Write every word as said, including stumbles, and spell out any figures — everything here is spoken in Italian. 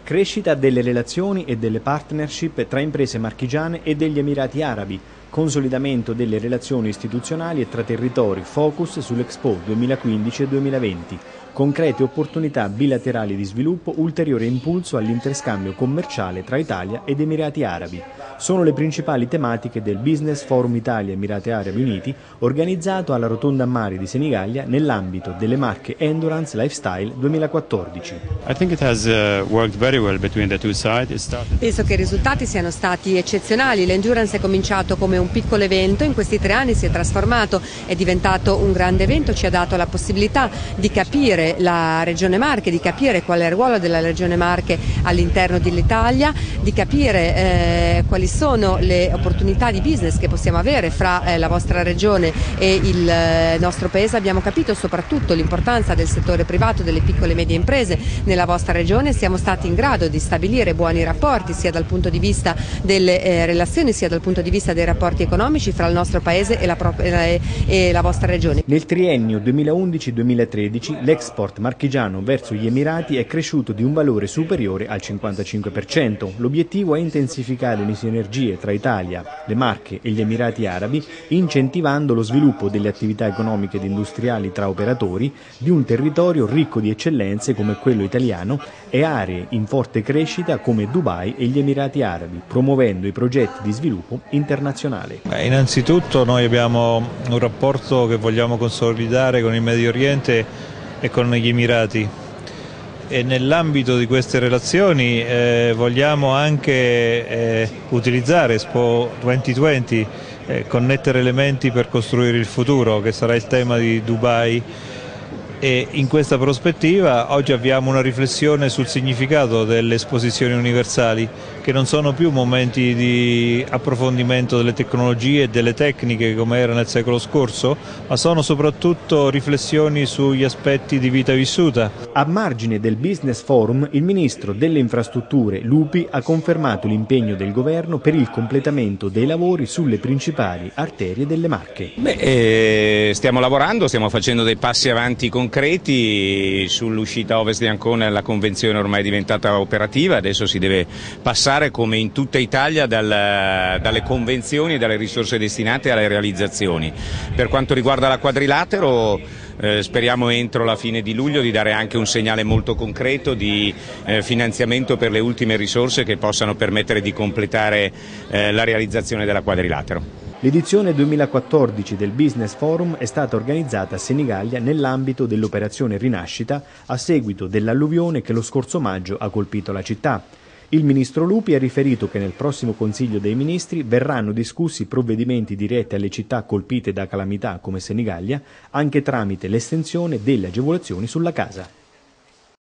Crescita delle relazioni e delle partnership tra imprese marchigiane e degli Emirati Arabi, consolidamento delle relazioni istituzionali e tra territori, focus sull'Expo duemilaquindici e duemilaventi, concrete opportunità bilaterali di sviluppo, ulteriore impulso all'interscambio commerciale tra Italia ed Emirati Arabi. Sono le principali tematiche del Business Forum Italia-Emirati Arabi Uniti, organizzato alla Rotonda Mare di Senigallia nell'ambito delle marche Endurance Lifestyle duemilaquattordici. Penso che i risultati siano stati eccezionali. L'Endurance è cominciato come un piccolo evento, in questi tre anni si è trasformato, è diventato un grande evento, ci ha dato la possibilità di capire la Regione Marche, di capire qual è il ruolo della Regione Marche all'interno dell'Italia, di capire eh, quali sono le opportunità di business che possiamo avere fra eh, la vostra regione e il eh, nostro paese. Abbiamo capito soprattutto l'importanza del settore privato, delle piccole e medie imprese nella vostra regione. Siamo stati in grado di stabilire buoni rapporti sia dal punto di vista delle eh, relazioni sia dal punto di vista dei rapporti economici fra il nostro paese e la, e, e la vostra regione. Nel triennio duemilaundici duemilatredici l'export marchigiano verso gli Emirati è cresciuto di un valore superiore al cinquantacinque per cento. L'obiettivo è intensificare le sinergie tra Italia, le Marche e gli Emirati Arabi, incentivando lo sviluppo delle attività economiche ed industriali tra operatori di un territorio ricco di eccellenze come quello italiano e aree in forte crescita come Dubai e gli Emirati Arabi, promuovendo i progetti di sviluppo internazionale. Beh, innanzitutto noi abbiamo un rapporto che vogliamo consolidare con il Medio Oriente e con gli Emirati, e nell'ambito di queste relazioni eh, vogliamo anche eh, utilizzare Expo duemilaventi, eh, connettere elementi per costruire il futuro, che sarà il tema di Dubai. E in questa prospettiva oggi avviamo una riflessione sul significato delle esposizioni universali, che non sono più momenti di approfondimento delle tecnologie e delle tecniche come era nel secolo scorso, ma sono soprattutto riflessioni sugli aspetti di vita vissuta. A margine del Business Forum, il Ministro delle Infrastrutture Lupi ha confermato l'impegno del Governo per il completamento dei lavori sulle principali arterie delle Marche. Beh, eh, stiamo lavorando, stiamo facendo dei passi avanti concreti sull'uscita ovest di Ancona. La convenzione ormai è diventata operativa, adesso si deve passare come in tutta Italia dal, dalle convenzioni e dalle risorse destinate alle realizzazioni. Per quanto riguarda la quadrilatero, eh, speriamo entro la fine di luglio di dare anche un segnale molto concreto di eh, finanziamento per le ultime risorse che possano permettere di completare eh, la realizzazione della quadrilatero. L'edizione duemilaquattordici del Business Forum è stata organizzata a Senigallia nell'ambito dell'operazione Rinascita a seguito dell'alluvione che lo scorso maggio ha colpito la città. Il ministro Lupi ha riferito che nel prossimo Consiglio dei Ministri verranno discussi provvedimenti diretti alle città colpite da calamità come Senigallia, anche tramite l'estensione delle agevolazioni sulla casa.